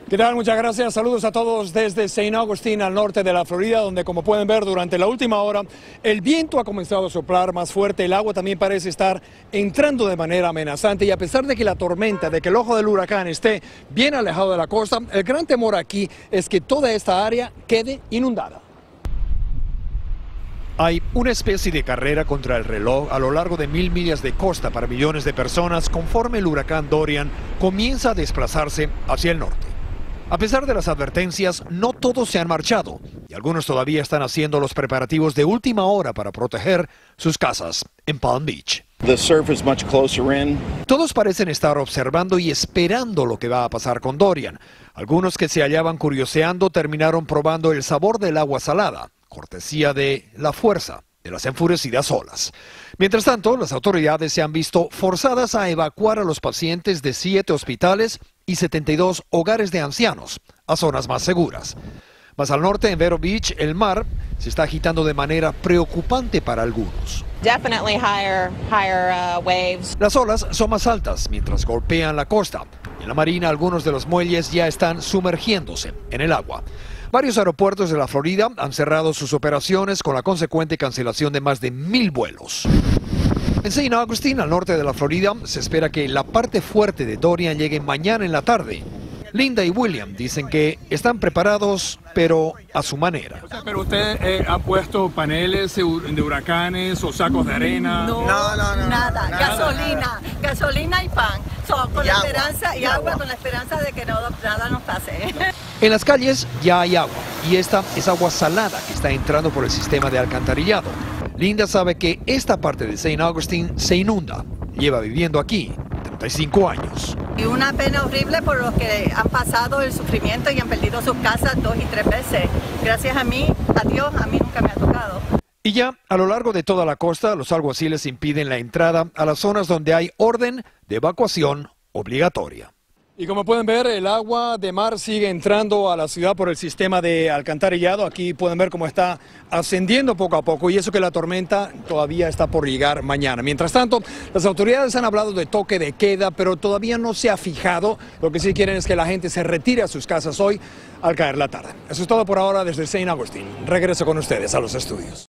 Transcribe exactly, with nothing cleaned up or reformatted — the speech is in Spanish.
¿Qué tal? Muchas gracias. Saludos a todos desde Saint Augustine, al norte de la Florida, donde, como pueden ver, durante la última hora el viento ha comenzado a soplar más fuerte. El agua también parece estar entrando de manera amenazante, y a pesar de que la tormenta, de que el ojo del huracán esté bien alejado de la costa, el gran temor aquí es que toda esta área quede inundada. Hay una especie de carrera contra el reloj a lo largo de mil millas de costa para millones de personas conforme el huracán Dorian comienza a desplazarse hacia el norte. A pesar de las advertencias, no todos se han marchado y algunos todavía están haciendo los preparativos de última hora para proteger sus casas en Palm Beach. The surf is much closer in. Todos parecen estar observando y esperando lo que va a pasar con Dorian. Algunos que se hallaban curioseando terminaron probando el sabor del agua salada, cortesía de la fuerza de las enfurecidas olas. Mientras tanto, las autoridades se han visto forzadas a evacuar a los pacientes de siete hospitales y setenta y dos hogares de ancianos a zonas más seguras. Más al norte, en Vero Beach, el mar se está agitando de manera preocupante para algunos. Definitely higher, higher uh, waves. Las olas son más altas mientras golpean la costa. En la marina, algunos de los muelles ya están sumergiéndose en el agua. Varios aeropuertos de la Florida han cerrado sus operaciones con la consecuente cancelación de más de mil vuelos. En Saint Augustine, al norte de la Florida, se espera que la parte fuerte de Dorian llegue mañana en la tarde. Linda y William dicen que están preparados, pero a su manera. O sea, pero usted eh, ha puesto paneles de huracanes o sacos de arena. No, no, no, no nada. nada. Gasolina, gasolina y pan. So, con y la agua, esperanza y, y agua, agua, con la esperanza de que no, nada nos pase. En las calles ya hay agua, y esta es agua salada que está entrando por el sistema de alcantarillado. Linda sabe que esta parte de Saint Augustine se inunda. Lleva viviendo aquí treinta y cinco años. Y una pena horrible por los que han pasado el sufrimiento y han perdido sus casas dos y tres veces. Gracias a mí, a Dios, a mí nunca me ha tocado. Y ya a lo largo de toda la costa, los alguaciles impiden la entrada a las zonas donde hay orden de evacuación obligatoria. Y como pueden ver, el agua de mar sigue entrando a la ciudad por el sistema de alcantarillado. Aquí pueden ver cómo está ascendiendo poco a poco, y eso que la tormenta todavía está por llegar mañana. Mientras tanto, las autoridades han hablado de toque de queda, pero todavía no se ha fijado. Lo que sí quieren es que la gente se retire a sus casas hoy al caer la tarde. Eso es todo por ahora desde Saint Augustine. Regreso con ustedes a los estudios.